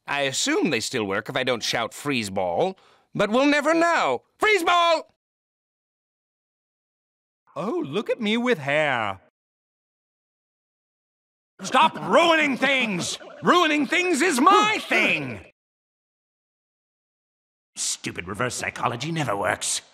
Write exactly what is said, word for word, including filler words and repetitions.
I assume they still work if I don't shout freeze ball, but we'll never know. Freeze ball! Oh, look at me with hair. Stop ruining things! Ruining things is my thing! Stupid reverse psychology never works.